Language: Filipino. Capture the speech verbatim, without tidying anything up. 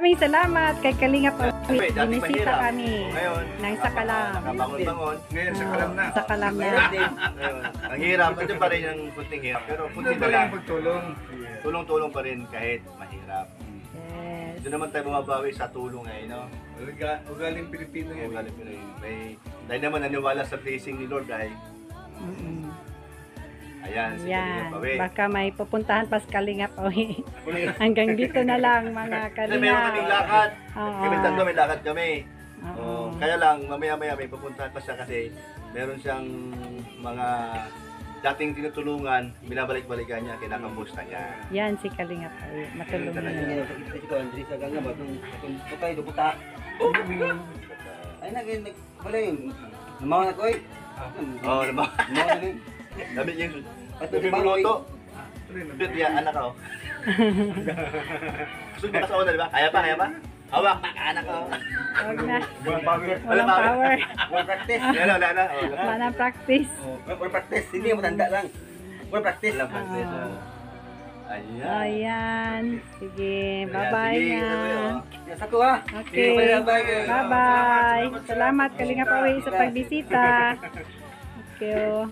Maraming salamat kay Kalingap Awi. Siyempre, dati Binisita mahirap. kami Ngayon, ng Sakalam. nakabangon-bangon. Ngayon, sa Oo, kalam na. Sa Kalam na. Ngayon, ang hirap, ito pa rin ang kunting hirap. Pero Ano kunti ba na lang. yung pagtulong? Tulong-tulong pa rin kahit mahirap. Yes. Doon naman tayo bumabawi sa tulong eh, no? Uga- Ugaling Pilipino Yung yan. galing ko rin. May, dahil naman naniwala sa blessing ni Lord ay, Mm-mm. ayan, si Yan. Kalingap Awi. Baka may pupuntahan pa sa Kalingap Awi. Hanggang dito na lang mga Kasi meron kaming Kalingap. lakad. Oo. Kami tatlo may lakad kami. Oo. Oh, kaya lang, mamaya-maya may pupuntahan pa siya kasi meron siyang mga dating tinutulungan, binabalik-balikan niya, kinakamusta niya. Yan si Kalingap Awi. Matulungan Talaga. niya. Ay, nag wala yun. Namaw na ko eh. Oo, oh, diba? Namaw na yun. Dami yung Pati dami si mo luto. Rin, Bit ya, anak ko. Gusto mo sa una, di ba? Kaya pa, kaya pa? Hawak, anak ko. Huwag na. Walang power. Walang power. One practice. Yan, wala na. Oh, wala. Wala na practice. One practice. Hindi mo tanda lang. One practice. Wala practice. Oo. oh. Ayan. Ayan. Sige. Ayan, Bye-bye sige, na. sabi, oh. Yan, sako ha. Okay. Bye-bye. Bye-bye. Salamat Kalingap Awi sa pagbisita. Thank you.